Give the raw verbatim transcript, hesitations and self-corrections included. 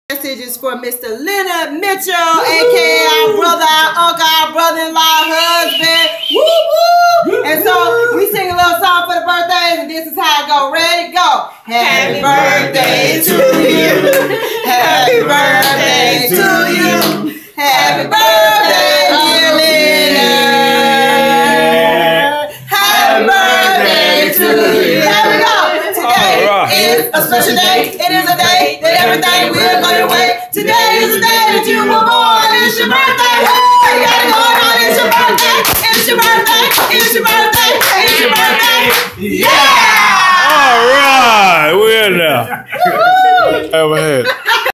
Message is for Mister Leonard Mitchell, aka our brother, our uncle, our brother-in-law, husband. Woo woo! And so we sing a little song for the birthdays, and this is how it go. Ready? Go! Happy birthday to you. Happy birthday to you. Happy birthday, dear Leonard. Happy birthday to you. Here we go. Today is a special day. It is a day that everything will go your way. Today is the day that you were born. It's your birthday. You got it going on. It's your birthday. It's your birthday. It's your birthday. It's your birthday. Yeah! All right, we're in there. Go ahead.